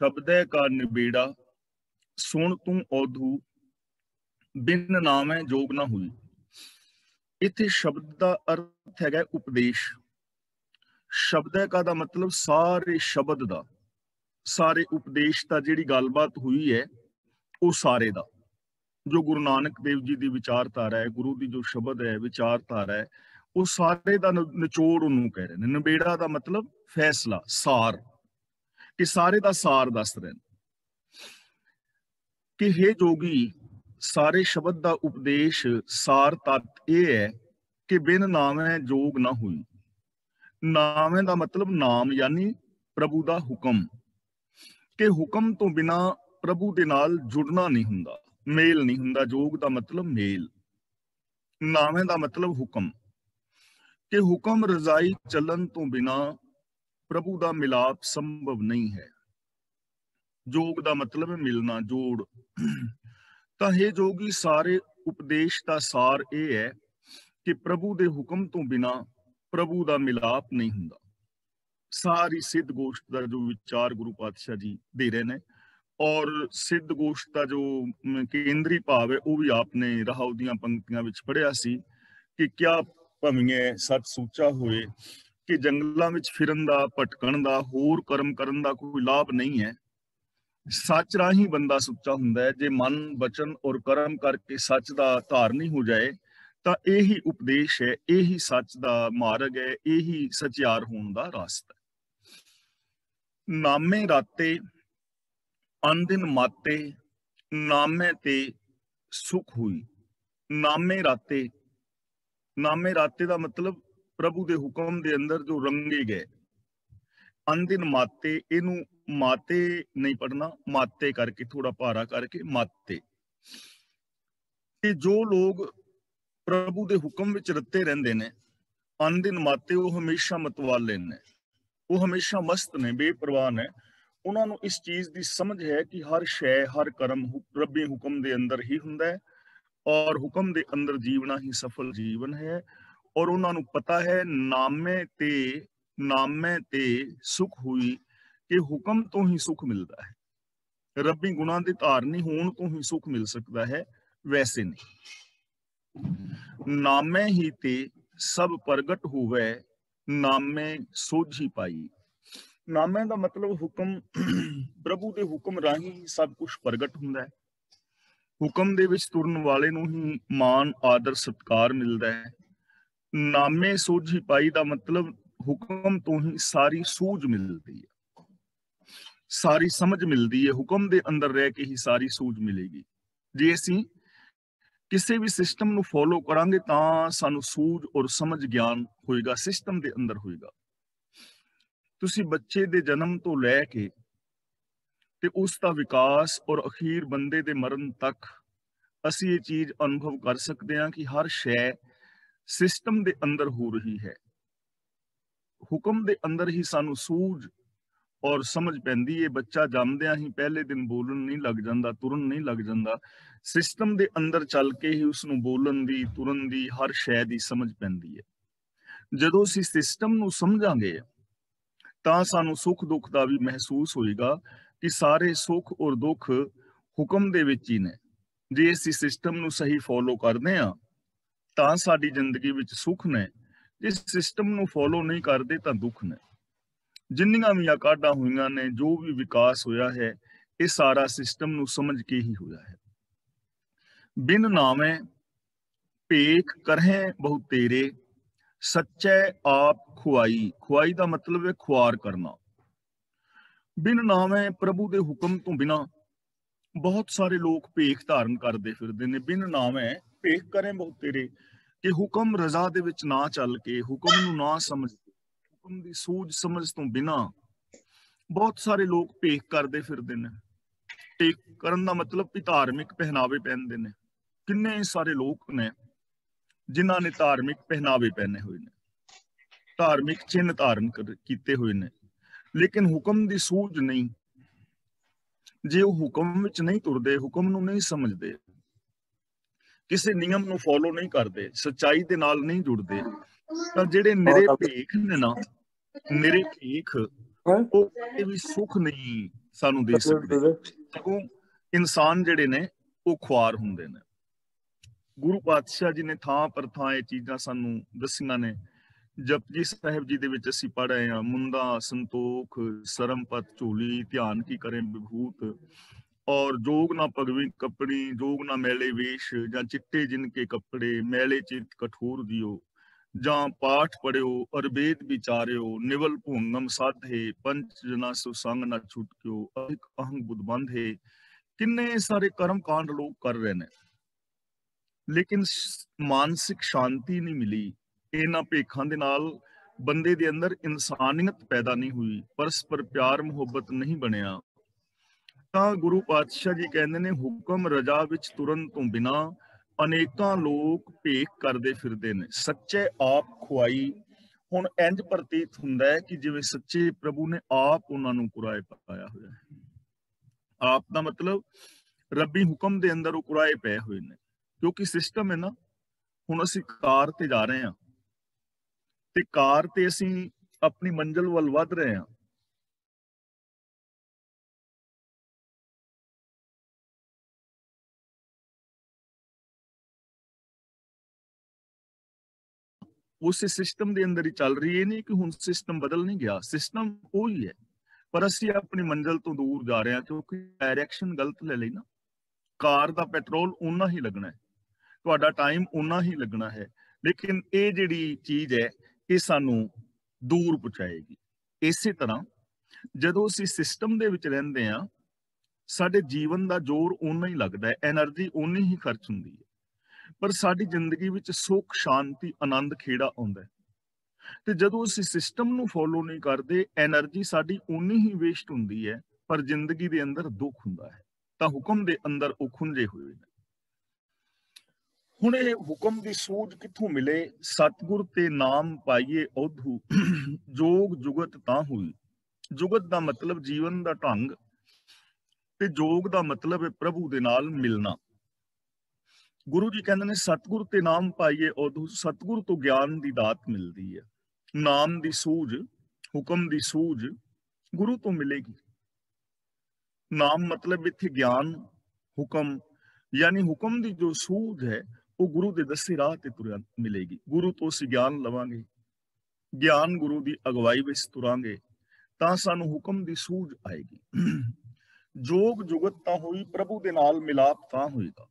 शब्दै का निबेड़ा, सुन तू औधू, बिन नामै जोग ना हुई। इत्थे शब्द का अर्थ है उपदेश। शब्दै का दा मतलब सारे शब्द दा, सारे उपदेश दा जिहड़ी गलबात हुई है वो सारे दा, जो गुरु नानक देव जी की विचारधारा है, गुरु की जो शब्द है, विचारधारा है, वो सारे दा निचोड़ उन्होंने कह रहे हैं। निबेड़ा का मतलब फैसला, सार, कि सारे दा सार दस रहे कि हे जोगी, सारे शब्द का उपदेश सार तत्त यह है कि बिन नामै जोग ना हुई। नामै का मतलब नाम यानी प्रभु का हुक्म, कि हुक्म तो बिना प्रभु के नाल जुड़ना नहीं हुंदा, मेल नहीं हुंदा। जोग का मतलब मेल, नामै का मतलब हुक्म, कि हुक्म रजाई चलन तो बिना प्रभु का मिलाप संभव नहीं है। जोग का मतलब है मिलना, जोड़। तो हे जोगी, सारे उपदेश का सार यह है कि प्रभु के हुक्म तो बिना प्रभु का मिलाप नहीं हुंदा। सारी सिद्ध गोष्ठ का जो विचार गुरु पातशाह जी दे रहे हैं, और सिद्ध गोष्ठ का जो केंद्री भाव है वो भी आपने राहु दीयां पंक्तियां विच पढ़िया सी कि क्या भविए सच सूचा होए, कि जंगलों में फिरन का, भटकन का, होर कर्म करन का कोई लाभ नहीं है। सच राही बंदा सुच्चा हुंदा है। जे मन वचन और कर्म करके सच का धारनी हो जाए तो यही उपदेश है, यही सच का मार्ग है, यही सचियार होने का रास्ता है। नामे राते अनदिन माते, नामे ते सुख हुई। नामे राते, नामे राते का मतलब प्रभु के हुक्म के अंदर जो रंगे गए। अनदिन माते, इनू माते नहीं पढ़ना, माते करके थोड़ा भारा करके माते, कि जो लोग प्रभु के हुक्म विच रते रहंदे ने, अनदिन माते, वो हमेशा मतवाले ने, वो हमेशा मस्त ने, बेपरवाह ने। उन्होंने इस चीज की समझ है कि हर शय, हर कर्म रब्बी हुक्म के अंदर ही हुंदा है, और हुक्म के अंदर जीवना ही सफल जीवन है। और उन्होंने पता है नामे ते सुख हुई, कि हुक्म तो ही सुख मिलता है, रब्बी गुणा के धारनी होने तो ही सुख मिल सकता है, वैसे नहीं। नामे ही ते सब प्रगट हुए, नामे सोझी पाई। नामे का मतलब हुक्म, प्रभु के हुक्म राही सब कुछ प्रगट हुंदा है। हुक्म दे विच तुरन वाले नूं ही मान, आदर, सत्कार मिलता है। नामे सोझी पाई का मतलब हुक्म तो ही सारी सूझ मिलती है, सारी समझ मिलती है। हुक्म के अंदर रह के ही सारी सूझ मिलेगी। जे असीं किसी भी सिस्टम नूं फॉलो करांगे तां सानू सूझ और समझ ज्ञान होएगा, सिस्टम के अंदर होएगा। तुसीं बच्चे दे जन्म तो लैके ते उसका विकास और अखीर बंदे दे मरण तक असीं ये चीज अनुभव कर सकते हैं कि हर शय सिस्टम के अंदर हो रही है। हुक्म के अंदर ही सानू सूझ और समझ पैंदी है। बच्चा जमदियां ही पहले दिन बोलन नहीं लग जाता, तुरन नहीं लग जाता। सिस्टम के अंदर चल के ही उसनू बोलन दी, तुरन दी, हर शय की समझ पैंदी है। जदों असीं सिस्टम नू समझांगे तां सानू सुख दुख का भी महसूस होएगा कि सारे सुख और दुख हुक्म दे विच ही ने। जे असीं सिस्टम नू सही फॉलो करदे हां तां साडी जिंदगी विच सुख ने, जे सिस्टम नू फॉलो नहीं करते तां दुख ने। जिन्नियां भी काढां हुईयां ने, जो भी विकास होया है, ये सारा सिस्टम नू समझ के ही होया है। बिन नामे भेख करहें बहु तेरे, सच्चे आप खुआई। खुआई का मतलब है खुआर करना। बिन नामे, प्रभु के हुक्म तो बिना बहुत सारे लोग भेख धारण करते फिरदे ने। बिन नामे भेख करें बहु तेरे, कि हुक्म रजा दे विच ना चल के, हुक्म नू ना समझ के, हुक्म दी सूझ समझ तो बिना बहुत सारे लोग भेख करते फिरदे ने। भेख करन दा मतलब भी धार्मिक पहनावे पहनते ने। किन्ने सारे लोग ने जिन्हां ने धार्मिक पहनावे पहने हुए ने, धार्मिक चिन्ह धारण किए हुए ने, लेकिन हुक्म की सूझ नहीं। जे वो हुक्म विच नहीं तुरदे, हुक्म नू नहीं समझते, किसी नियम नू फॉलो नहीं करते, सच्चाई दे नाल नहीं जुड़ते, तां जिहड़े निरे भेख ने ना, निरे भेख, वो कदे भी सुख नहीं ਸਾਨੂੰ ਦੇ ਸਕਦੇ, ਸਗੋਂ ਇਨਸਾਨ ਜਿਹੜੇ ਨੇ ਉਹ ਖੁਆਰ ਹੁੰਦੇ ਨੇ। ਗੁਰੂ ਪਾਤਸ਼ਾਹ ਜੀ ਨੇ ਥਾਂ ਪਰ ਥਾਂ ਇਹ ਚੀਜ਼ਾਂ ਸਾਨੂੰ ਦੱਸੀਆਂ ਨੇ। ਜਪਜੀ ਸਾਹਿਬ ਜੀ ਦੇ ਵਿੱਚ ਅਸੀਂ ਪੜ੍ਹ ਰਹੇ ਹਾਂ, ਮੁੰਦਾ ਸੰਤੋਖ ਸਰਮਪਤ ਝੋਲੀ ਧਿਆਨ ਕੀ ਕਰੇ ਵਿਭੂਤ, ਔਰ ਜੋਗ ਨਾ ਭਗਵੀ ਕੱਪੜੀ ਜੋਗ ਨਾ ਮੈਲੇ ਵੇਸ਼, ਜਾਂ ਚਿੱਟੇ ਜਿਨ ਕੇ ਕੱਪੜੇ ਮੈਲੇ ਚਿਤ ਕਠੋਰ ਦਿਓ, ਜਾਂ ਪਾਠ ਪੜਿਓ ਅਰਬੇਦ ਵਿਚਾਰਿਓ ਨਿਵਲ ਭੂੰਗਮ ਸਾਧੇ, ਪੰਚ ਜਨਾ ਸੋ ਸੰਗ ਨਾ ਛੁਟਕਿਓ ਅਹਿਕ ਅਹੰਗ ਬੁੱਧ ਬੰਧੇ। ਕਿੰਨੇ ਸਾਰੇ ਕਰਮ ਕਾਂਡ ਲੋਕ ਕਰ ਰਹੇ ਨੇ, ਲੇਕਿਨ ਮਾਨਸਿਕ ਸ਼ਾਂਤੀ ਨਹੀਂ ਮਿਲੀ। ਇਹਨਾਂ ਭੇਖਾਂ ਦੇ ਨਾਲ ਬੰਦੇ ਦੇ ਅੰਦਰ ਇਨਸਾਨੀਅਤ ਪੈਦਾ ਨਹੀਂ ਹੋਈ, ਪਰਸਪਰ ਪਿਆਰ ਮੁਹੱਬਤ ਨਹੀਂ ਬਣਿਆ। ਤਾਂ ਗੁਰੂ ਪਾਤਸ਼ਾਹ ਜੀ ਕਹਿੰਦੇ ਨੇ, ਹੁਕਮ ਰਜਾ ਵਿੱਚ ਤੁਰਨ ਤੋਂ ਬਿਨਾ ਅਨੇਕਾਂ ਲੋਕ ਭੇਖ ਕਰਦੇ ਫਿਰਦੇ ਨੇ, ਸੱਚੇ ਆਪ ਖੁਆਈ। ਹੁਣ ਇੰਜ ਪ੍ਰਤੀਤ ਹੁੰਦਾ ਹੈ ਕਿ ਜਿਵੇਂ ਸੱਚੇ ਪ੍ਰਭੂ ਨੇ ਆਪ ਉਹਨਾਂ ਨੂੰ ਕੁਰਾਏ ਪਾਇਆ ਹੋਇਆ ਹੈ। ਆਪ ਦਾ ਮਤਲਬ ਰੱਬੀ ਹੁਕਮ ਦੇ ਅੰਦਰ ਉਹ ਕੁਰਾਏ ਪਏ ਹੋਏ ਨੇ, ਕਿਉਂਕਿ ਸਿਸਟਮ ਹੈ ਨਾ। ਹੁਣ ਅਸੀਂ ਕਾਰ ਤੇ ਜਾ ਰਹੇ ਹਾਂ ਤੇ ਕਾਰ ਤੇ ਅਸੀਂ ਆਪਣੀ ਮੰਜ਼ਿਲ ਵੱਲ ਵੱਧ ਰਹੇ ਹਾਂ। ਉਸੇ ਸਿਸਟਮ ਦੇ ਅੰਦਰ ਹੀ ਚੱਲ ਰਹੀ ਹੈ, ਨਹੀਂ ਕਿ ਹੁਣ ਸਿਸਟਮ ਬਦਲ ਨਹੀਂ ਗਿਆ, ਸਿਸਟਮ ਉਹੀ ਹੈ, ਪਰ ਅਸੀਂ ਆਪਣੀ ਮੰਜ਼ਿਲ ਤੋਂ ਦੂਰ ਜਾ ਰਹੇ ਹਾਂ ਕਿਉਂਕਿ ਡਾਇਰੈਕਸ਼ਨ ਗਲਤ ਲੈ ਲਈ ਨਾ। ਕਾਰ ਦਾ ਪੈਟਰੋਲ ਉਨਾ ਹੀ ਲੱਗਣਾ ਹੈ, ਤੁਹਾਡਾ ਟਾਈਮ ਉਨਾ ਹੀ ਲੱਗਣਾ ਹੈ, ਲੇਕਿਨ ਇਹ ਜਿਹੜੀ ਚੀਜ਼ ਹੈ ਇਹ ਸਾਨੂੰ ਦੂਰ ਪਹੁੰਚਾਏਗੀ। ਇਸੇ ਤਰ੍ਹਾਂ ਜਦੋਂ ਅਸੀਂ ਸਿਸਟਮ ਦੇ ਵਿੱਚ ਰਹਿੰਦੇ ਹਾਂ, ਸਾਡੇ ਜੀਵਨ ਦਾ ਜ਼ੋਰ ਉਨਾ ਹੀ ਲੱਗਦਾ ਹੈ, ਐਨਰਜੀ ਉਨੀ ਹੀ ਖਰਚ ਹੁੰਦੀ ਹੈ, ਪਰ ਸਾਡੀ ਜ਼ਿੰਦਗੀ ਵਿੱਚ ਸੁੱਖ ਸ਼ਾਂਤੀ ਆਨੰਦ ਖੇੜਾ ਆਉਂਦਾ ਹੈ। ਤੇ ਜਦੋਂ ਅਸੀਂ ਸਿਸਟਮ ਨੂੰ ਫੋਲੋ ਨਹੀਂ ਕਰਦੇ, ਐਨਰਜੀ ਸਾਡੀ ਉਨੀ ਹੀ ਵੇਸਟ ਹੁੰਦੀ ਹੈ, ਪਰ ਜ਼ਿੰਦਗੀ ਦੇ ਅੰਦਰ ਦੁੱਖ ਹੁੰਦਾ ਹੈ। ਤਾਂ ਹੁਕਮ ਦੇ ਅੰਦਰ ਉਹ ਖੁੰਝੇ ਹੋਏ ਨੇ। ਹੁਣ ਇਹ ਹੁਕਮ ਦੀ ਸੂਝ ਕਿੱਥੋਂ ਮਿਲੇ? ਸਤਿਗੁਰ ਤੇ ਨਾਮ ਪਾਈਏ ਔਧੂ, ਜੋਗ ਜੁਗਤ ਤਾਂ ਹੋਈ। ਜੁਗਤ ਦਾ ਮਤਲਬ ਜੀਵਨ ਦਾ ਢੰਗ, ਤੇ ਜੋਗ ਦਾ ਮਤਲਬ ਹੈ ਪ੍ਰਭੂ ਦੇ ਨਾਲ ਮਿਲਣਾ। ਗੁਰੂ ਜੀ ਕਹਿੰਦੇ ਨੇ ਸਤਿਗੁਰ ਤੇ ਨਾਮ ਪਾਈਏ ਔਧੂ, ਸਤਿਗੁਰ ਤੋਂ ਗਿਆਨ ਦੀ ਦਾਤ ਮਿਲਦੀ ਹੈ। ਨਾਮ ਦੀ ਸੂਝ, ਹੁਕਮ ਦੀ ਸੂਝ ਗੁਰੂ ਤੋਂ ਮਿਲੇਗੀ। ਨਾਮ ਮਤਲਬ ਇੱਥੇ ਗਿਆਨ, ਹੁਕਮ, ਯਾਨੀ ਹੁਕਮ ਦੀ ਜੋ ਸੂਝ ਹੈ ਉਹ ਗੁਰੂ ਦੇ ਦੱਸੇ ਰਾਹ ਤੇ ਤੁਰਿਆ ਮਿਲੇਗੀ। ਗੁਰੂ ਤੋਂ ਅਸੀਂ ਗਿਆਨ ਲਵਾਂਗੇ, ਗਿਆਨ ਗੁਰੂ ਦੀ ਅਗਵਾਈ ਵਿੱਚ ਤੁਰਾਂਗੇ ਤਾਂ ਸਾਨੂੰ ਹੁਕਮ ਦੀ ਸੂਝ ਆਏਗੀ। ਜੋਗ ਜੁਗਤ ਤਾਂ ਹੋਈ, ਪ੍ਰਭੂ ਦੇ ਨਾਲ ਮਿਲਾਪ ਤਾਂ ਹੋਏਗਾ,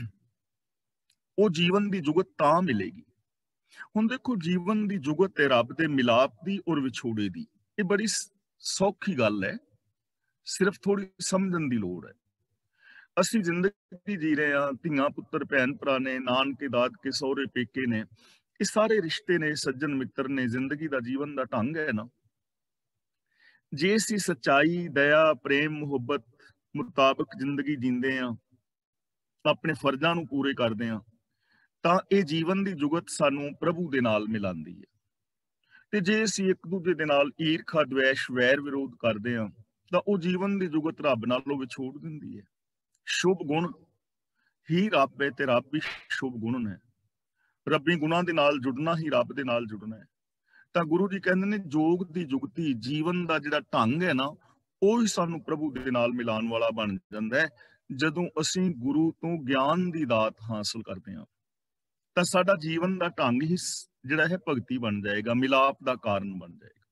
ਉਹ ਜੀਵਨ ਦੀ ਜੁਗਤ ਤਾਂ ਮਿਲੇਗੀ। ਹੁਣ ਦੇਖੋ, ਜੀਵਨ ਦੀ ਜੁਗਤ ਹੈ ਰੱਬ ਦੇ ਮਿਲਾਪ ਦੀ ਔਰ ਵਿਛੋੜੇ ਦੀ। ਇਹ ਬੜੀ ਸੌਖੀ ਗੱਲ ਹੈ, ਸਿਰਫ ਥੋੜੀ ਸਮਝਣ ਦੀ ਲੋੜ ਹੈ। ਅਸੀਂ ਜ਼ਿੰਦਗੀ ਜੀ ਰਹੇ ਹਾਂ, ਧੀਆਂ ਪੁੱਤਰ ਭੈਣ ਭਰਾ ਨੇ, ਨਾਨਕੇ ਦਾਦਕੇ ਸਹੁਰੇ ਪੇਕੇ ਨੇ, ਇਹ ਸਾਰੇ ਰਿਸ਼ਤੇ ਨੇ, ਸੱਜਣ ਮਿੱਤਰ ਨੇ, ਜ਼ਿੰਦਗੀ ਦਾ ਜੀਵਨ ਦਾ ਢੰਗ ਹੈ ਨਾ। ਜੇ ਅਸੀਂ ਸੱਚਾਈ, ਦਇਆ, ਪ੍ਰੇਮ, ਮੁਹੱਬਤ ਮੁਤਾਬਕ ਜ਼ਿੰਦਗੀ ਜੀਂਦੇ ਹਾਂ, ਆਪਣੇ ਫਰਜ਼ਾਂ ਨੂੰ ਪੂਰੇ ਕਰਦੇ ਹਾਂ, ਤਾਂ ਇਹ ਜੀਵਨ ਦੀ ਜੁਗਤ ਸਾਨੂੰ ਪ੍ਰਭੂ ਦੇ ਨਾਲ ਮਿਲਾਉਂਦੀ ਹੈ। ਤੇ ਜੇ ਅਸੀਂ ਇੱਕ ਦੂਜੇ ਦੇ ਨਾਲ ਈਰਖਾ, ਦਵੈਸ਼, ਵੈਰ ਵਿਰੋਧ ਕਰਦੇ ਹਾਂ, ਤਾਂ ਉਹ ਜੀਵਨ ਦੀ ਜੁਗਤ ਰੱਬ ਨਾਲੋਂ ਵਿਛੋੜ ਦਿੰਦੀ ਹੈ। ਸ਼ੁਭ ਗੁਣ ਹੀ ਰੱਬ ਹੈ ਤੇ ਰੱਬ ਹੀ ਸ਼ੁਭ ਗੁਣ ਹੈ। ਰੱਬੀ ਗੁਣਾਂ ਦੇ ਨਾਲ ਜੁੜਨਾ ਹੀ ਰੱਬ ਦੇ ਨਾਲ ਜੁੜਨਾ ਹੈ। ਤਾਂ ਗੁਰੂ ਜੀ ਕਹਿੰਦੇ ਨੇ ਜੋਗ ਦੀ ਜੁਗਤੀ, ਜੀਵਨ ਦਾ ਜਿਹੜਾ ਢੰਗ ਹੈ ਨਾ, ਉਹ ਹੀ ਸਾਨੂੰ ਪ੍ਰਭੂ ਦੇ ਨਾਲ ਮਿਲਾਉਣ ਵਾਲਾ ਬਣ ਜਾਂਦਾ ਹੈ। ਜਦੋਂ ਅਸੀਂ ਗੁਰੂ ਤੋਂ ਗਿਆਨ ਦੀ ਦਾਤ ਹਾਸਲ ਕਰਦੇ ਹਾਂ ਤਾਂ ਸਾਡਾ ਜੀਵਨ ਦਾ ਢੰਗ ਹੀ ਜਿਹੜਾ ਹੈ ਭਗਤੀ ਬਣ ਜਾਏਗਾ, ਮਿਲਾਪ ਦਾ ਕਾਰਨ ਬਣ ਜਾਏਗਾ।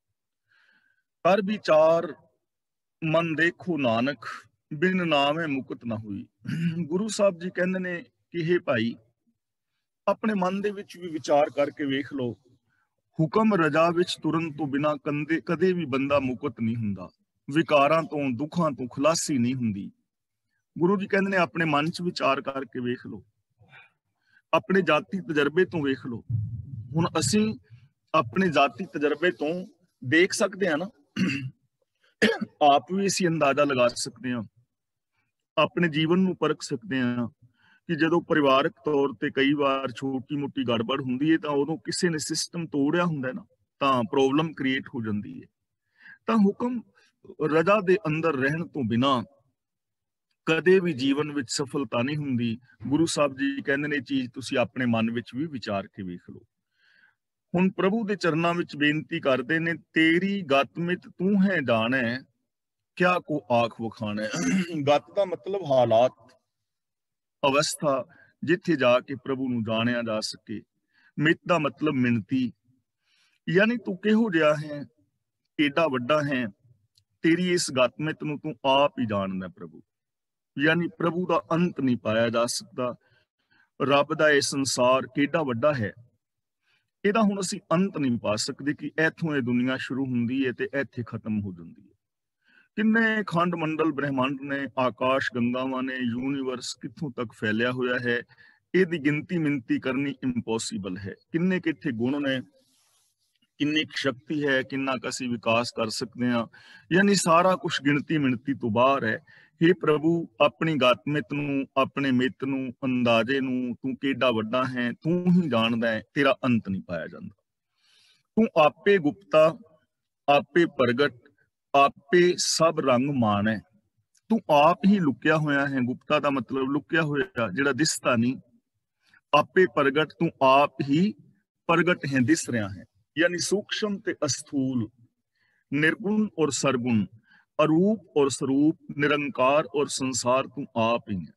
ਕਰ ਵਿਚਾਰ ਮਨ ਦੇਖੋ ਨਾਨਕ, ਬਿਨ ਨਾਮੇ ਮੁਕਤ ਨਾ ਹੋਈ। ਗੁਰੂ ਸਾਹਿਬ ਜੀ ਕਹਿੰਦੇ ਨੇ ਕਿ ਹੇ ਭਾਈ, ਆਪਣੇ ਮਨ ਦੇ ਵਿੱਚ ਵੀ ਵਿਚਾਰ ਕਰਕੇ ਵੇਖ ਲਓ, ਹੁਕਮ ਰਜਾ ਵਿੱਚ ਤੁਰਨ ਤੋਂ ਬਿਨਾਂ ਕਦੇ ਵੀ ਬੰਦਾ ਮੁਕਤ ਨਹੀਂ ਹੁੰਦਾ, ਵਿਕਾਰਾਂ ਤੋਂ, ਦੁੱਖਾਂ ਤੋਂ ਖੁਲਾਸੀ ਨਹੀਂ ਹੁੰਦੀ। ਗੁਰੂ ਜੀ ਕਹਿੰਦੇ ਨੇ ਆਪਣੇ ਮਨ 'ਚ ਵਿਚਾਰ ਕਰਕੇ ਵੇਖ ਲਓ, ਆਪਣੇ ਜਾਤੀ ਤਜਰਬੇ ਤੋਂ ਵੇਖ ਲਓ। ਹੁਣ ਅਸੀਂ ਆਪਣੇ ਜਾਤੀ ਤਜਰਬੇ ਤੋਂ ਦੇਖ ਸਕਦੇ ਹਾਂ ਨਾ, ਆਪ ਵੀ ਅਸੀਂ ਅੰਦਾਜ਼ਾ ਲਗਾ ਸਕਦੇ ਹਾਂ, ਆਪਣੇ ਜੀਵਨ ਨੂੰ ਪਰਖ ਸਕਦੇ ਹਾਂ ਕਿ ਜਦੋਂ ਪਰਿਵਾਰਕ ਤੌਰ ਤੇ ਕਈ ਵਾਰ ਛੋਟੀ ਮੋਟੀ ਗੜਬੜ ਹੁੰਦੀ ਹੈ ਤਾਂ ਉਦੋਂ ਕਿਸੇ ਨੇ ਸਿਸਟਮ ਤੋੜਿਆ ਹੁੰਦਾ ਨਾ, ਤਾਂ ਪ੍ਰੋਬਲਮ ਕ੍ਰੀਏਟ ਹੋ ਜਾਂਦੀ ਹੈ। ਤਾਂ ਹੁਕਮ ਰਜਾ ਦੇ ਅੰਦਰ ਰਹਿਣ ਤੋਂ ਬਿਨਾਂ ਕਦੇ ਵੀ ਜੀਵਨ ਵਿੱਚ ਸਫਲਤਾ ਨਹੀਂ ਹੁੰਦੀ। ਗੁਰੂ ਸਾਹਿਬ ਜੀ ਕਹਿੰਦੇ ਨੇ ਚੀਜ਼ ਤੁਸੀਂ ਆਪਣੇ ਮਨ ਵਿੱਚ ਵੀ ਵਿਚਾਰ ਕੇ ਵੇਖ ਲਓ। ਹੁਣ ਪ੍ਰਭੂ ਦੇ ਚਰਨਾਂ ਵਿੱਚ ਬੇਨਤੀ ਕਰਦੇ ਨੇ, ਤੇਰੀ ਗਤ ਮਿਤ ਤੂੰ ਹੈ ਜਾਣੈ, क्या को आख वखाना है। गत का मतलब हालात, अवस्था, जिथे जाके प्रभु नूं जानिया जा सके। मित का मतलब मिणती, यानी तू किहो जिहा है, एडा वड्डा है, तेरी इस गतमित नूं तू आप ही जानदा प्रभु। यानी प्रभु का अंत नहीं पाया जा सकता। रब का यह संसार केडा वड्डा है, ਇਹਦਾ ਹੁਣ ਅਸੀਂ ਅੰਤ ਨਹੀਂ ਪਾ ਸਕਦੇ ਕਿ ਇੱਥੋਂ ਇਹ ਦੁਨੀਆ ਸ਼ੁਰੂ ਹੁੰਦੀ ਹੈ ਤੇ ਇੱਥੇ ਖਤਮ ਹੋ ਜਾਂਦੀ ਹੈ। ਕਿੰਨੇ ਖੰਡ ਮੰਡਲ ਬ੍ਰਹਿਮੰਡ ਨੇ, ਆਕਾਸ਼ ਗੰਗਾਵਾਂ ਨੇ, ਯੂਨੀਵਰਸ ਕਿੱਥੋਂ ਤੱਕ ਫੈਲਿਆ ਹੋਇਆ ਹੈ, ਇਹਦੀ ਗਿਣਤੀ ਮਿੰਤੀ ਕਰਨੀ ਇੰਪੋਸੀਬਲ ਹੈ। ਕਿੰਨੇ ਕਿੱਥੇ ਗੁਣ ਨੇ, ਕਿੰਨੀ ਸ਼ਕਤੀ ਹੈ, ਕਿੰਨਾ ਕੁ ਅਸੀਂ ਵਿਕਾਸ ਕਰ ਸਕਦੇ ਹਾਂ, ਯਾਨੀ ਸਾਰਾ ਕੁਝ ਗਿਣਤੀ ਮਿਣਤੀ ਤੋਂ ਬਾਹਰ ਹੈ। हे प्रभु, अपनी गातमित नूं, अपने मित नूं, अंदाजे नूं तू केडा वड्डा है, तू ही जानदा है, तेरा अंत नहीं पाया जांदा। तू आपे गुप्ता, आपे प्रगट, आपे सब रंग मान है। तू आप ही लुकिया होया है। गुप्ता का मतलब लुकिया होया, जिहड़ा दिसता नहीं। आपे प्रगट, तू आप ही प्रगट है, दिस रहा है। यानी सूक्ष्म ते अस्थूल, निर्गुण और सरगुण, अरूप और स्वरूप, निरंकार और संसार तू आप ही है।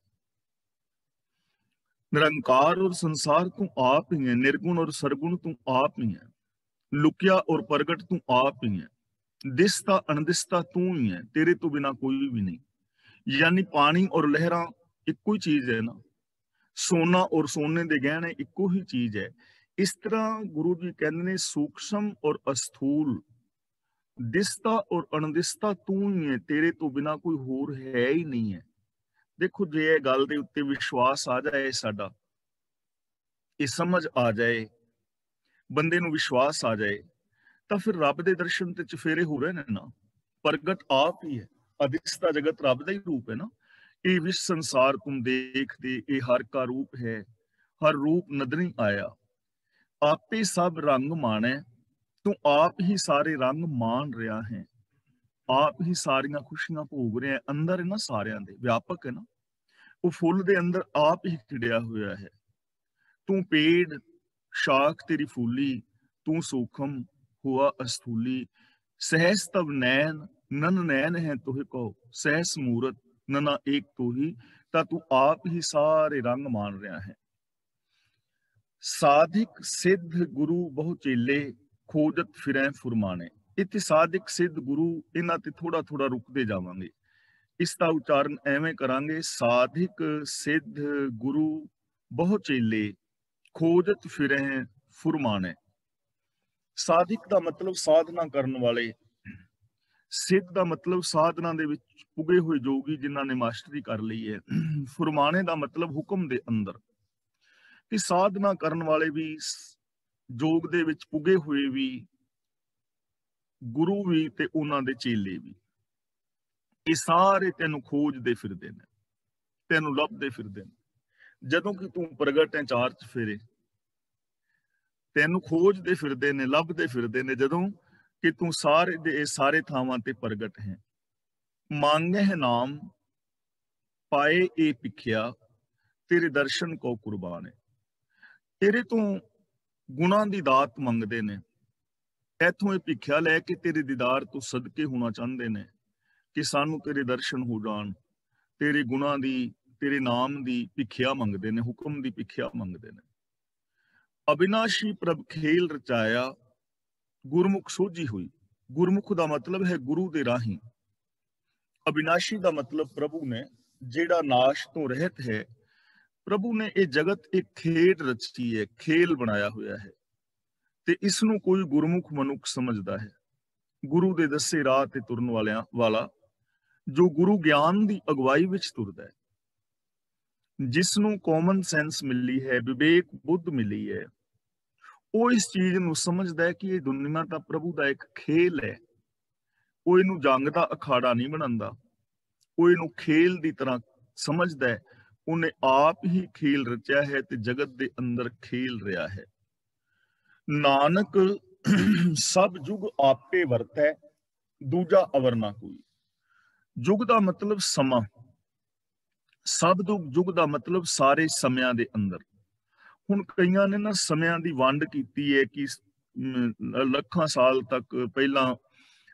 निरंकार और संसार तू आप ही है। निर्गुण और सरगुण तू आप ही है। लुकिया और प्रगट तू आप ही है। दिसता अनदिसता तू ही है, तेरे तो बिना कोई भी नहीं। यानी पानी और लहरां इक्को ही चीज है ना, सोना और सोने दे गहने इक्को ही चीज है। इस तरह गुरु जी कहते ने सूक्ष्म और अस्थूल, दिसता और अणदिसता तू ही है, तेरे तो बिना कोई होर है ही नहीं है। देखो जे ये गल दे उत्ते विश्वास आ जाए, साडा ये समझ आ जाए, बंदे नूं विश्वास आ जाए, तो फिर रब दे दर्शन ते चफेरे हो रहे ने ना। प्रगट आप ही है, अदिसता जगत रब दा ही रूप है ना। ये विश्व संसार तुम देखते, ये हर का रूप है, हर रूप नदरी आया। आपे सब रंग माने, तू आप ही सारे रंग मान रहा है। आप ही सारियां खुशियां भोग रहे हैं। अंदर है ना सारियां दे, व्यापक है ना। वो फुल दे अंदर आप ही खिड़िया हुआ है। तू पेड़ शाख तेरी फूली, तू सूखम हुआ अस्थूली। सहस तब नैन, नन नैन है तुहे कहो, सहस मूरत नना एक तो ही। ता तू आप ही सारे रंग मान रहा है। साधिक सिद्ध गुरु बहु चेले, खोजत फिरै फुरमाने। इत्थे साधिक सिद्ध गुरु, इन्हां ते थोड़ा थोड़ा रुकते जावांगे। इसका उच्चारण एवें करांगे, साधिक सिद्ध गुरु बहु चेले, खोजत फिरै फुरमाने। साधिक का मतलब साधना करने वाले, सिद्ध का मतलब साधना दे विच पुगे हुए जोगी जिन्हां ने मास्टरी कर ली है। फुरमाने का मतलब हुक्म दे अंदर, कि साधना करने वाले भी, जोग दे विच पुगे हुए भी, गुरु भी ते उन्हां दे चेले भी, ये सारे तेनू खोजदे फिरदे ने, तेनू लभदे फिरदे ने। जदों कि तू प्रगट है चार चफेरे, तेनू खोजदे फिरदे ने, लभदे फिरदे ने। जदों कि तू सारे दे सारे थावां ते प्रगट है। मांगे है नाम, पाए ए भिखिया, तेरे दर्शन को कुर्बान है। तेरे तो गुणां दी दात मंगदे ने, इथों ये भिखिया लैके तेरे दीदार तो सदके होना चाहते ने, कि सानू तेरे दर्शन हो जान। तेरे गुणां दी, तेरे नाम दी भिखिया मंगदे ने, हुक्म दी भिखिया मंगदे ने। अविनाशी प्रभ खेल रचाया, गुरमुख सोझी हुई। गुरमुख का मतलब है गुरु दे राही। अविनाशी का मतलब प्रभु ने, जेड़ा नाश तो रहत है। प्रभु ने ये जगत एक खेड रची है, खेल बनाया हुआ है, ते इसनू कोई गुरमुख मनुख समझदा है। गुरु दे दसे राह ते तुरन वाला, जो गुरु ज्ञान दी अगवाई विच तुरदा है, जिसनू कॉमन सेंस मिली है, विवेक बुद्ध मिली है, वो इस चीज नू समझदा है कि ये दुनिया दा प्रभु दा एक खेल है। वो इनू जंग दा अखाड़ा नहीं बनांदा, वो इनू खेल दी तरह समझदा है। उन्हें आप ही खेल रचा है ते जगत दे अंदर खेल रहा है। नानक सब जुग आपे वरतै, दूजा अवर ना कोई। जुग का मतलब समा, सब जुग का मतलब सारे समयां दे अंदर। हुण कईयां ने ना समयां दी वंड कीती है कि लखां साल तक पहला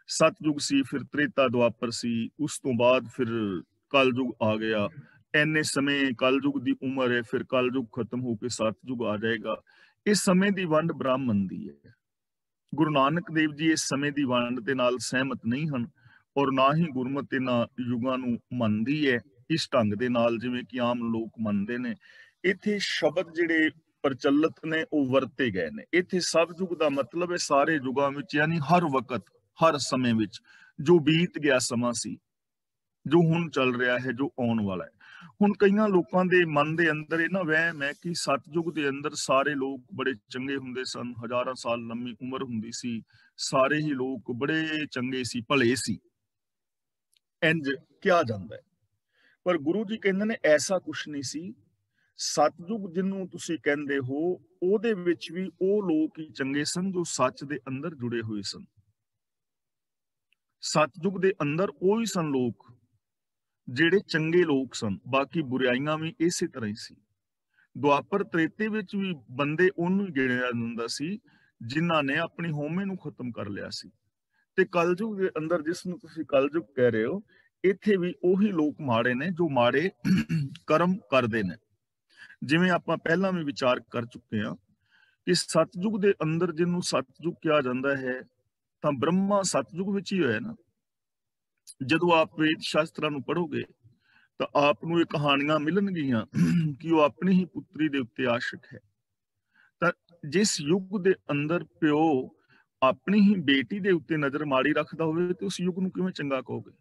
सतयुग सी, फिर त्रेता द्वापर सी, उस तो बाद फिर कलयुग आ गया। एने समय कलयुग दी उम्र है, फिर कलयुग खत्म होके सतयुग आ जाएगा। इस समय दी वंड ब्राह्मण दी है। गुरु नानक देव जी इस समय ਦੀ ਵੰਡ ਦੇ ਨਾਲ ਸਹਿਮਤ ਨਹੀਂ ਹਨ ਔਰ ਨਾ ਹੀ ਗੁਰਮਤਿ ਇਹਨਾਂ ਯੁਗਾਂ ਨੂੰ ਮੰਨਦੀ ਹੈ ਇਸ ਢੰਗ ਦੇ ਨਾਲ ਜਿਵੇਂ ਕਿ ਆਮ ਲੋਕ ਮੰਨਦੇ ਨੇ। ਇੱਥੇ ਸ਼ਬਦ ਜਿਹੜੇ ਪ੍ਰਚਲਿਤ ਨੇ ਉਹ ਵਰਤੇ ਗਏ ਨੇ। ਇੱਥੇ ਸਭ ਯੁਗ ਦਾ ਮਤਲਬ ਹੈ ਸਾਰੇ ਯੁਗਾਂ ਵਿੱਚ, ਯਾਨੀ ਹਰ ਵਕਤ ਹਰ ਸਮੇਂ ਵਿੱਚ ਜੋ ਬੀਤ ਗਿਆ ਸਮਾਂ ਸੀ, ਜੋ ਹੁਣ ਚੱਲ ਰਿਹਾ ਹੈ, ਜੋ ਆਉਣ ਵਾਲਾ ਹੈ। ਹੁਣ ਕਈਆਂ ਲੋਕਾਂ ਦੇ ਮਨ ਦੇ ਅੰਦਰ ਇਹ ਨਾ ਵਹਿਮ ਹੈ ਕਿ ਸਤਯੁਗ ਦੇ ਅੰਦਰ ਸਾਰੇ ਲੋਕ ਬੜੇ ਚੰਗੇ ਹੁੰਦੇ ਸਨ, ਹਜ਼ਾਰਾਂ ਸਾਲ ਲੰਮੀ ਉਮਰ ਹੁੰਦੀ ਸੀ, ਸਾਰੇ ਹੀ ਲੋਕ ਬੜੇ ਚੰਗੇ ਸੀ, ਭਲੇ ਸੀ, ਇੰਜ ਕਿਹਾ ਜਾਂਦਾ ਹੈ। ਪਰ ਗੁਰੂ ਜੀ ਕਹਿੰਦੇ ਨੇ ਐਸਾ ਕੁਛ ਨਹੀਂ ਸੀ। ਸਤਯੁਗ ਜਿਹਨੂੰ ਤੁਸੀਂ ਕਹਿੰਦੇ ਹੋ ਉਹਦੇ ਵਿੱਚ ਵੀ ਉਹ ਲੋਕ ਹੀ ਚੰਗੇ ਸਨ ਜੋ ਸੱਚ ਦੇ ਅੰਦਰ ਜੁੜੇ ਹੋਏ ਸਨ। ਸਤਯੁਗ ਦੇ ਅੰਦਰ ਉਹ ਹੀ ਸਨ ਲੋਕ ਜਿਹੜੇ ਚੰਗੇ ਲੋਕ ਸਨ, ਬਾਕੀ ਬੁਰਾਈਆਂ ਵੀ ਇਸੇ ਤਰ੍ਹਾਂ ਹੀ ਸੀ। ਦੁਆਪਰ ਤ੍ਰੇਤੇ ਵਿੱਚ ਵੀ ਬੰਦੇ ਉਹਨੂੰ ਹੀ ਗਿਣਿਆ ਜਾਂਦਾ ਸੀ ਜਿਨ੍ਹਾਂ ਨੇ ਆਪਣੀ ਹਉਮੈ ਨੂੰ ਖਤਮ ਕਰ ਲਿਆ ਸੀ। ਤੇ ਕਲਯੁਗ ਦੇ ਅੰਦਰ ਜਿਸ ਨੂੰ ਤੁਸੀਂ ਕਲਯੁਗ ਕਹਿ ਰਹੇ ਹੋ, ਇੱਥੇ ਵੀ ਉਹੀ ਲੋਕ ਮਾੜੇ ਨੇ ਜੋ ਮਾੜੇ ਕਰਮ ਕਰਦੇ ਨੇ। ਜਿਵੇਂ ਆਪਾਂ ਪਹਿਲਾਂ ਵੀ ਵਿਚਾਰ ਕਰ ਚੁੱਕੇ ਹਾਂ ਕਿ ਸਤਯੁਗ ਦੇ ਅੰਦਰ ਜਿਹਨੂੰ ਸਤਯੁਗ ਕਿਹਾ ਜਾਂਦਾ ਹੈ ਤਾਂ ਬ੍ਰਹਮਾ ਸਤਯੁਗ ਵਿੱਚ ਹੀ ਹੋਇਆ ਨਾ। ਜਦੋਂ ਆਪ ਵੇਦ ਸ਼ਾਸਤਰਾਂ ਨੂੰ ਪੜ੍ਹੋਗੇ ਤਾਂ ਆਪ ਨੂੰ ਇਹ ਕਹਾਣੀਆਂ ਮਿਲਣਗੀਆਂ ਕਿ ਉਹ ਆਪਣੀ ਹੀ ਪੁੱਤਰੀ ਦੇ ਉੱਤੇ ਆਸ਼ਿਕ ਹੈ। ਤਾਂ ਜਿਸ ਯੁੱਗ ਦੇ ਅੰਦਰ ਪਿਓ ਆਪਣੀ ਹੀ ਬੇਟੀ ਦੇ ਉੱਤੇ ਨਜ਼ਰ ਮਾੜੀ ਰੱਖਦਾ ਹੋਵੇ ਤੇ ਉਸ ਯੁੱਗ ਨੂੰ ਕਿਵੇਂ ਚੰਗਾ ਕਹੋਗੇ?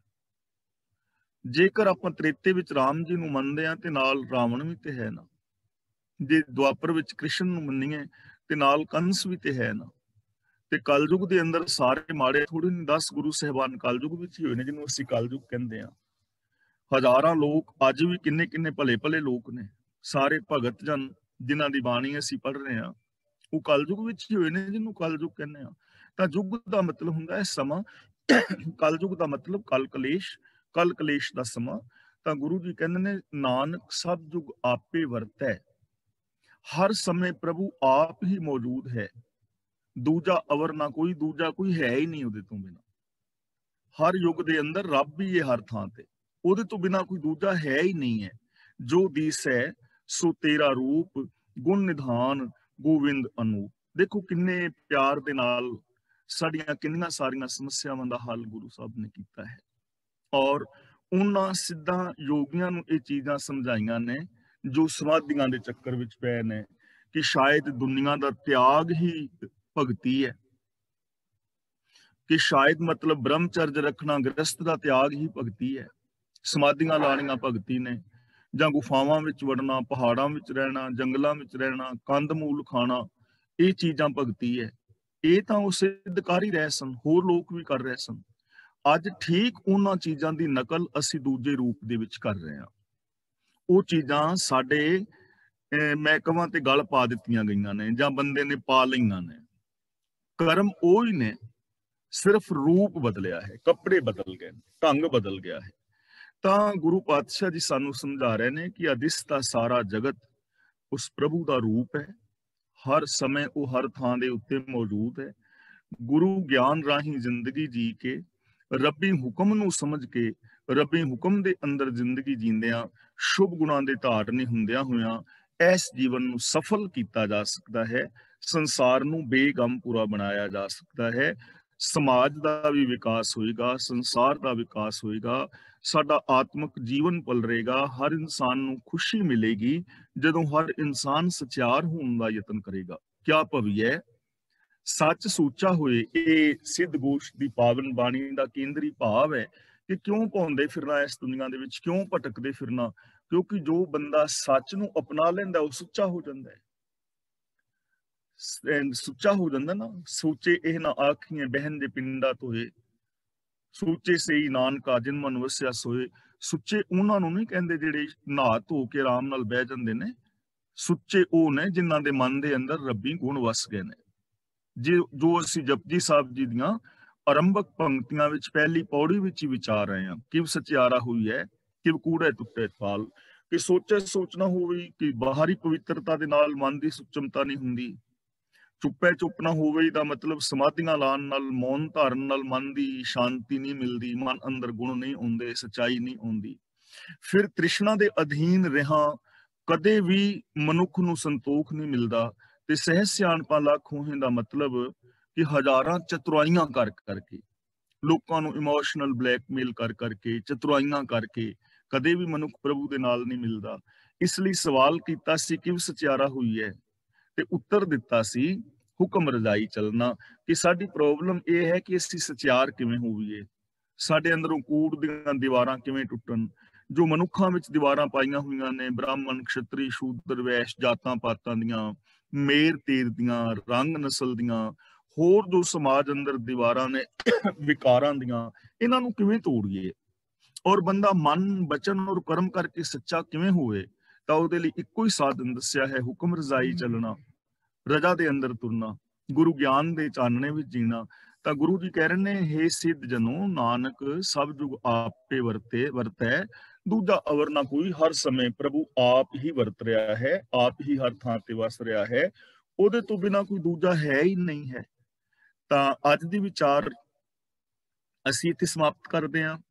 ਜੇਕਰ ਆਪਾਂ ਤ੍ਰੇਤੇ ਵਿੱਚ ਰਾਮ ਜੀ ਨੂੰ ਮੰਨਦੇ ਹਾਂ ਤੇ ਨਾਲ ਰਾਵਣ ਵੀ ਤੇ ਹੈ ਨਾ, ਜੇ ਦੁਆਪਰ ਵਿੱਚ ਕ੍ਰਿਸ਼ਨ ਨੂੰ ਮੰਨੀਏ ਤੇ ਨਾਲ ਕੰਸ ਵੀ ਤੇ ਹੈ ਨਾ, ਤੇ ਕਲਯੁਗ ਦੇ ਅੰਦਰ ਸਾਰੇ ਮਾੜੇ ਥੋੜੇ ਨਹੀਂ, 10 ਗੁਰੂ ਸਾਹਿਬਾਨ ਕਲਯੁਗ ਵਿੱਚ ਹੀ ਹੋਏ ਨੇ ਜਿਹਨੂੰ ਅਸੀਂ ਕਲਯੁਗ ਕਹਿੰਦੇ ਹਾਂ। ਹਜ਼ਾਰਾਂ ਲੋਕ ਅੱਜ ਵੀ ਕਿੰਨੇ ਕਿੰਨੇ ਭਲੇ ਭਲੇ ਲੋਕ ਨੇ, ਸਾਰੇ ਭਗਤ ਜਨ ਜਿਨ੍ਹਾਂ ਦੀ ਬਾਣੀ ਅਸੀਂ ਪੜ੍ਹ ਰਹੇ ਹਾਂ, ਉਹ ਕਲਯੁਗ ਵਿੱਚ ਹੀ ਹੋਏ ਨੇ ਜਿਹਨੂੰ ਕਲਯੁਗ ਕਹਿੰਦੇ ਆ। ਤਾਂ ਯੁੱਗ ਦਾ ਮਤਲਬ ਹੁੰਦਾ ਹੈ ਸਮਾਂ, ਕਲਯੁਗ ਦਾ ਮਤਲਬ ਕਲ ਕਲੇਸ਼ ਦਾ ਸਮਾਂ। ਤਾਂ ਗੁਰੂ ਜੀ ਕਹਿੰਦੇ ਨੇ ਨਾਨਕ ਸਭ ਯੁਗ ਆਪੇ ਵਰਤੈ, ਹਰ ਸਮੇਂ ਪ੍ਰਭੂ ਆਪ ਹੀ ਮੌਜੂਦ ਹੈ, ਦੂਜਾ ਅਵਰ ਨਾ ਕੋਈ, ਦੂਜਾ ਕੋਈ ਹੈ ਹੀ ਨਹੀਂ ਉਹਦੇ ਤੋਂ ਬਿਨਾਂ। ਹਰ ਯੁੱਗ ਦੇ ਅੰਦਰ ਰੱਬ ਹੀ ਹੈ ਹਰ ਥਾਂ ਤੇ, ਉਹਦੇ ਤੋਂ ਬਿਨਾਂ ਕੋਈ ਦੂਜਾ ਹੈ ਹੀ ਨਹੀਂ ਹੈ। ਜੋ ਦੀਸੈ ਸੋ ਤੇਰਾ ਰੂਪ, ਗੁਣ ਨਿਧਾਨ ਗੋਵਿੰਦ ਅਨੂਪ। ਦੇਖੋ ਕਿੰਨੇ ਪਿਆਰ ਦੇ ਨਾਲ ਸਾਡੀਆਂ ਕਿੰਨੀਆਂ ਸਾਰੀਆਂ ਸਮੱਸਿਆਵਾਂ ਦਾ ਹੱਲ ਗੁਰੂ ਸਾਹਿਬ ਨੇ ਕੀਤਾ ਹੈ। ਔਰ ਉਹਨਾਂ ਸਿੱਧਾਂ ਯੋਗੀਆਂ ਨੂੰ ਇਹ ਚੀਜ਼ਾਂ ਸਮਝਾਈਆਂ ਨੇ ਜੋ ਸਮਾਧੀਆਂ ਦੇ ਚੱਕਰ ਵਿੱਚ ਪਏ ਨੇ ਕਿ ਸ਼ਾਇਦ ਦੁਨੀਆ ਦਾ ਤਿਆਗ ਹੀ ਭਗਤੀ ਹੈ, ਕਿ ਸ਼ਾਇਦ ਮਤਲਬ ਬ੍ਰਹਮਚਰਜ ਰੱਖਣਾ, ਗ੍ਰਸਥ ਦਾ ਤਿਆਗ ਹੀ ਭਗਤੀ ਹੈ। ਸਮਾਧੀਆਂ ਲਾਣੀਆਂ ਭਗਤੀ ਨੇ, ਜਾਂ ਗੁਫਾਵਾਂ ਵਿੱਚ ਵੜਨਾ, ਪਹਾੜਾਂ ਵਿੱਚ ਰਹਿਣਾ, ਜੰਗਲਾਂ ਵਿੱਚ ਰਹਿਣਾ, ਕੰਦ ਮੂਲ ਖਾਣਾ, ਇਹ ਚੀਜ਼ਾਂ ਭਗਤੀ ਹੈ। ਇਹ ਤਾਂ ਉਹ ਸਿੱਧ ਕਰ ਹੀ ਰਹੇ ਸਨ, ਹੋਰ ਲੋਕ ਵੀ ਕਰ ਰਹੇ ਸਨ। ਅੱਜ ਠੀਕ ਉਹਨਾਂ ਚੀਜ਼ਾਂ ਦੀ ਨਕਲ ਅਸੀਂ ਦੂਜੇ ਰੂਪ ਦੇ ਵਿੱਚ ਕਰ ਰਹੇ ਹਾਂ। ਉਹ ਚੀਜ਼ਾਂ ਸਾਡੇ ਮੈਂ ਕਹਾਂ ਤੇ ਗਲ ਪਾ ਦਿੱਤੀਆਂ ਗਈਆਂ ਨੇ ਜਾਂ ਬੰਦੇ ਨੇ ਪਾ ਲਈਆਂ ਨੇ। ਕਰਮ ਉਹ ਹੀ ਨੇ, ਸਿਰਫ ਰੂਪ ਬਦਲਿਆ ਹੈ, ਕੱਪੜੇ ਬਦਲ ਗਏ, ਢੰਗ ਬਦਲ ਗਿਆ ਹੈ। ਤਾਂ ਗੁਰੂ ਪਾਤਸ਼ਾਹ ਜੀ ਸਾਨੂੰ ਸਮਝਾ ਰਹੇ ਨੇ ਕਿ ਅਦਿਸਤਾ ਸਾਰਾ ਜਗਤ ਉਸ ਪ੍ਰਭੂ ਦਾ ਰੂਪ ਹੈ, ਹਰ ਸਮੇਂ ਉਹ ਹਰ ਥਾਂ ਦੇ ਉੱਤੇ ਮੌਜੂਦ ਹੈ। ਗੁਰੂ ਗਿਆਨ ਰਾਹੀਂ ਜ਼ਿੰਦਗੀ ਜੀ ਕੇ, ਰੱਬੀ ਹੁਕਮ ਨੂੰ ਸਮਝ ਕੇ, ਰੱਬੀ ਹੁਕਮ ਦੇ ਅੰਦਰ ਜ਼ਿੰਦਗੀ ਜੀਂਦਿਆਂ, ਸ਼ੁਭ ਗੁਣਾਂ ਦੇ ਧਾਰਨੀ ਹੁੰਦਿਆਂ ਹੋਇਆਂ ਇਸ ਜੀਵਨ ਨੂੰ ਸਫਲ ਕੀਤਾ ਜਾ ਸਕਦਾ ਹੈ, ਸੰਸਾਰ ਨੂੰ ਬੇਗਮ ਪੂਰਾ ਬਣਾਇਆ ਜਾ ਸਕਦਾ ਹੈ। ਸਮਾਜ ਦਾ ਵੀ ਵਿਕਾਸ ਹੋਏਗਾ, ਸੰਸਾਰ ਦਾ ਵਿਕਾਸ ਹੋਏਗਾ, ਸਾਡਾ ਆਤਮਿਕ ਜੀਵਨ ਪਲਰੇਗਾ। ਹਰ ਇਨਸਾਨ ਨੂੰ ਖੁਸ਼ੀ ਮਿਲੇਗੀ ਜਦੋਂ ਹਰ ਇਨਸਾਨ ਸਚਿਆਰ ਹੋਣ ਦਾ ਯਤਨ ਕਰੇਗਾ। ਕਿਆ ਭਵੀਐ ਸੱਚ ਸੂਚਾ ਹੋਏ, ਇਹ ਸਿੱਧ ਗੋਸ਼ ਦੀ ਪਾਵਨ ਬਾਣੀ ਦਾ ਕੇਂਦਰੀ ਭਾਵ ਹੈ ਕਿ ਕਿਉਂ ਪਾਉਂਦੇ ਫਿਰਨਾ ਇਸ ਦੁਨੀਆ ਦੇ ਵਿੱਚ, ਕਿਉਂ ਭਟਕਦੇ ਫਿਰਨਾ? ਕਿਉਂਕਿ ਜੋ ਬੰਦਾ ਸੱਚ ਨੂੰ ਅਪਣਾ ਲੈਂਦਾ ਉਹ ਸੁੱਚਾ ਹੋ ਜਾਂਦਾ ਹੈ। ਸੁੱਚਾ ਹੋ ਜਾਂਦਾ ਨਾ। ਸੋਚੇ ਇਹ ਨਾ ਆਖੀਏ ਬਹਿਨ ਦੇ ਪਿੰਡਾ ਤੋਏ, ਸੋਚੇ ਸਹੀ ਨਾਨਕਾ ਜਿਨ ਮਨ ਵਸਿਆ ਸੋਏ। ਸੁੱਚੇ ਉਹਨਾਂ ਨੂੰ ਨਹੀਂ ਕਹਿੰਦੇ ਜਿਹੜੇ ਨਹਾ ਧੋ ਕੇ ਆਰਾਮ ਨਾਲ ਬਹਿ ਜਾਂਦੇ ਨੇ, ਸੁੱਚੇ ਉਹ ਨੇ ਜਿਨ੍ਹਾਂ ਦੇ ਮਨ ਦੇ ਅੰਦਰ ਰੱਬੀ ਗੁਣ ਵਸ ਗਏ ਨੇ। ਜੋ ਅਸੀਂ ਜਪਜੀ ਸਾਹਿਬ ਜੀ ਦੀਆਂ ਆਰੰਭਕ ਪੰਕਤੀਆਂ ਵਿੱਚ ਪਹਿਲੀ ਪੌੜੀ ਵਿੱਚ ਹੀ ਵਿਚਾਰ ਰਹੇ ਹਾਂ, ਕਿਵ ਸਚਿਆਰਾ ਹੋਈ ਹੈ, ਕਿਵ ਕੂੜੇ ਟੁੱਟੇ ਫਾਲ। ਕਿ ਸੋਚਣਾ ਹੋਵੇ ਕਿ ਬਾਹਰੀ ਪਵਿੱਤਰਤਾ ਦੇ ਨਾਲ ਮਨ ਦੀ ਸੁਚਮਤਾ ਨਹੀਂ ਹੁੰਦੀ, ਚੁੱਪੇ ਚੁੱਪ ਨਾ ਹੋਵੇ ਦਾ ਮਤਲਬ ਸਮਾਧੀਆਂ ਲਾਉਣ ਨਾਲ, ਮੌਨ ਧਾਰਨ ਨਾਲ ਮਨ ਦੀ ਸ਼ਾਂਤੀ ਨਹੀਂ ਮਿਲਦੀ, ਮਨ ਅੰਦਰ ਗੁਣ ਨਹੀਂ ਆਉਂਦੇ, ਸਚਾਈ ਨਹੀਂ ਆਉਂਦੀ। ਫਿਰ ਤ੍ਰਿਸ਼ਨਾ ਦੇ ਅਧੀਨ ਰਹਾ ਕਦੇ ਵੀ ਮਨੁੱਖ ਨੂੰ ਸੰਤੋਖ ਨਹੀਂ ਮਿਲਦਾ। ਤੇ ਸਹਿਜ ਸਿਆਣਪਾਂ ਲੱਖ ਹੋਏ ਦਾ ਮਤਲਬ ਕਿ ਹਜ਼ਾਰਾਂ ਚਤੁਰਾਈਆਂ ਕਰ ਕਰਕੇ, ਲੋਕਾਂ ਨੂੰ ਇਮੋਸ਼ਨਲ ਬਲੈਕਮੇਲ ਕਰ ਕਰਕੇ, ਚਤੁਰਾਈਆਂ ਕਰਕੇ ਕਦੇ ਵੀ ਮਨੁੱਖ ਪ੍ਰਭੂ ਦੇ ਨਾਲ ਨਹੀਂ ਮਿਲਦਾ। ਇਸ ਲਈ ਸਵਾਲ ਕੀਤਾ ਸੀ ਕਿ ਸਚਿਆਰਾ ਹੋਈ ਹੈ, ਤੇ ਉੱਤਰ ਦਿੱਤਾ ਸੀ ਹੁਕਮ ਰਜ਼ਾਈ ਚੱਲਣਾ। ਕਿ ਸਾਡੀ ਪ੍ਰੋਬਲਮ ਇਹ ਹੈ ਕਿ ਅਸੀਂ ਸਚਿਆਰ ਕਿਵੇਂ ਹੋਈਏ, ਸਾਡੇ ਅੰਦਰੋਂ ਕੂੜ ਦੀਆਂ ਦੀਵਾਰਾਂ ਕਿਵੇਂ ਟੁੱਟਣ। ਜੋ ਮਨੁੱਖਾਂ ਵਿੱਚ ਦੀਵਾਰਾਂ ਪਾਈਆਂ ਹੋਈਆਂ ਨੇ, ਬ੍ਰਾਹਮਣ, ਖੱਤਰੀ, ਸ਼ੂਦਰ, ਵੈਸ਼, ਜਾਤਾਂ ਪਾਤਾਂ ਦੀਆਂ, ਮੇਰ ਤੇਰ ਦੀਆਂ, ਰੰਗ ਨਸਲ ਦੀਆਂ, ਹੋਰ ਜੋ ਸਮਾਜ ਅੰਦਰ ਦੀਵਾਰਾਂ ਨੇ ਵਿਕਾਰਾਂ ਦੀਆਂ, ਇਹਨਾਂ ਨੂੰ ਕਿਵੇਂ ਤੋੜੀਏ। ਔਰ ਬੰਦਾ ਮਨ, ਬਚਨ ਔਰ ਕਰਮ ਕਰਕੇ ਸੱਚਾ ਕਿਵੇਂ ਹੋਵੇ। ਤਾਂ ਉਹਦੇ ਲਈ ਇੱਕੋ ਹੀ ਸਾਧਨ ਦੱਸਿਆ ਹੈ, ਹੁਕਮ ਰਜ਼ਾਈ ਚੱਲਣਾ, ਰਜਾ ਦੇ ਅੰਦਰ ਤੁਰਨਾ, ਗੁਰੂ ਗਿਆਨ ਦੇ ਚਾਨਣੇ ਵਿੱਚ ਜੀਣਾ। ਤਾਂ ਗੁਰੂ ਜੀ ਕਹਿ ਰਹੇ ਨੇ, ਹੇ ਸਿੱਧ ਜਨੋ ਨਾਨਕ ਸਭ ਜੁਗ ਆਪੇ ਵਰਤੈ, ਦੂਜਾ ਅਵਰ ਨਾ ਕੋਈ, ਹਰ ਸਮੇਂ ਪ੍ਰਭੂ ਆਪ ਹੀ ਵਰਤ ਰਿਹਾ ਹੈ, ਆਪ ਹੀ ਹਰ ਥਾਂ ਤੇ ਵਸ ਰਿਹਾ ਹੈ, ਉਹਦੇ ਤੋਂ ਬਿਨਾਂ ਕੋਈ ਦੂਜਾ ਹੈ ਹੀ ਨਹੀਂ ਹੈ। ਤਾਂ ਅੱਜ ਦੀ ਵਿਚਾਰ ਅਸੀਂ ਇੱਥੇ ਸਮਾਪਤ ਕਰਦੇ ਹਾਂ।